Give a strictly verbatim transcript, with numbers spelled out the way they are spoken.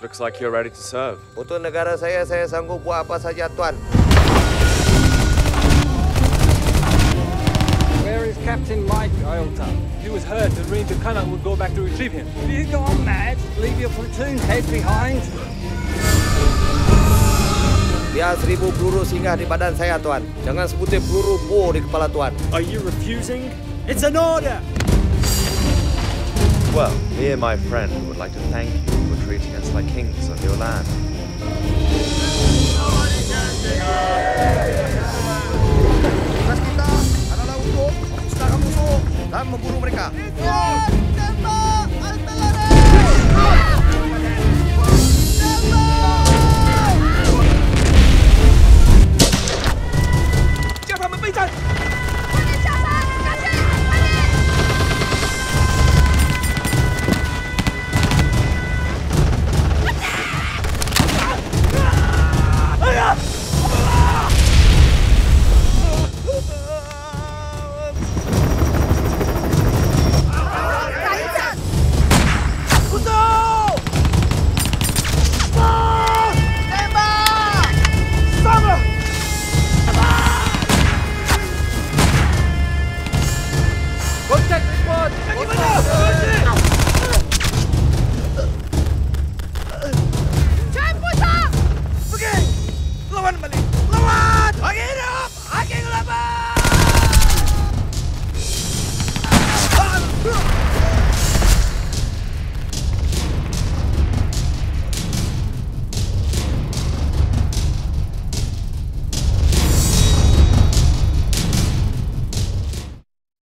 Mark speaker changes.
Speaker 1: Looks like you're ready to serve.
Speaker 2: Untuk negara saya, saya sanggup buat apa saja, Tuan.
Speaker 3: Where is Captain Mike Iota?
Speaker 4: He was hurt and Ranger Cannock would go back to retrieve him.
Speaker 3: Have you gone mad? Leave your platoon head behind?
Speaker 2: Biar seribu peluru singgah di badan saya, Tuan. Jangan sebutir peluru bor di kepala Tuan.
Speaker 5: Are you refusing? It's an order!
Speaker 1: Well, me and my friend would like to thank you for treating us like kings on your land.
Speaker 2: Tugas kita adalah untuk memusnahkan musuh dan membunuh mereka.
Speaker 3: Contact report!